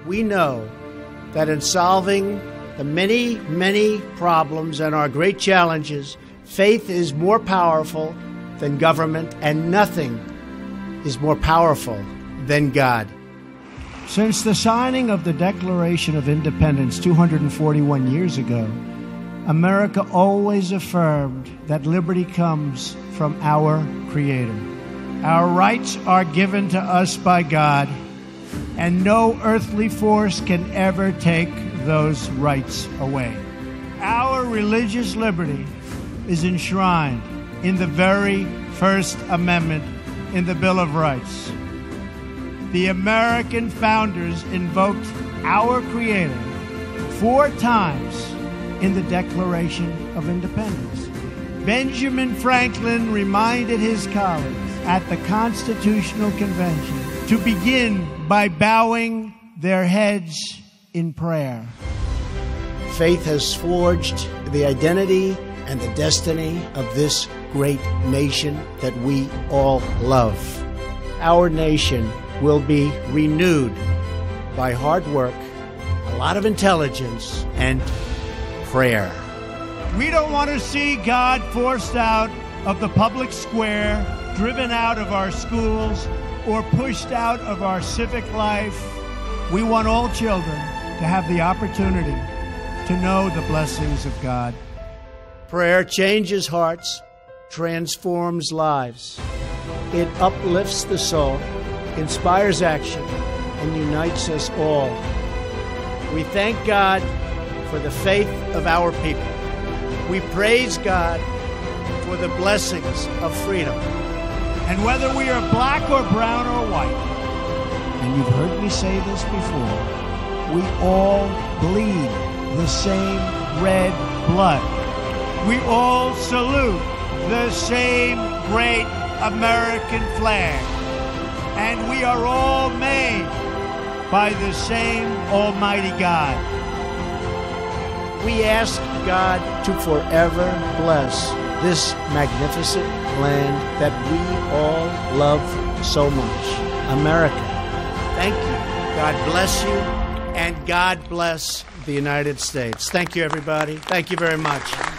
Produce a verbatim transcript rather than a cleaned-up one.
we know that in solving the many, many problems and our great challenges, faith is more powerful than government, and nothing is more powerful than God. Since the signing of the Declaration of Independence two hundred forty-one years ago, America always affirmed that liberty comes from our Creator. Our rights are given to us by God, and no earthly force can ever take those rights away. Our religious liberty is enshrined in the very First Amendment in the Bill of Rights. The American founders invoked our Creator four times in the Declaration of Independence. Benjamin Franklin reminded his colleagues at the Constitutional Convention to begin by bowing their heads in prayer. Faith has forged the identity and the destiny of this great nation that we all love. Our nation will be renewed by hard work, a lot of intelligence, and prayer. We don't want to see God forced out of the public square, driven out of our schools, or pushed out of our civic life. We want all children to have the opportunity to know the blessings of God. Prayer changes hearts, transforms lives. It uplifts the soul, inspires action, and unites us all. We thank God for the faith of our people. We praise God for the blessings of freedom. And whether we are black or brown or white, and you've heard me say this before, we all bleed the same red blood. We all salute the same great American flag. And we are all made by the same Almighty God. We ask God to forever bless this magnificent land that we all love so much, America. Thank you. God bless you, and God bless the United States. Thank you, everybody. Thank you very much.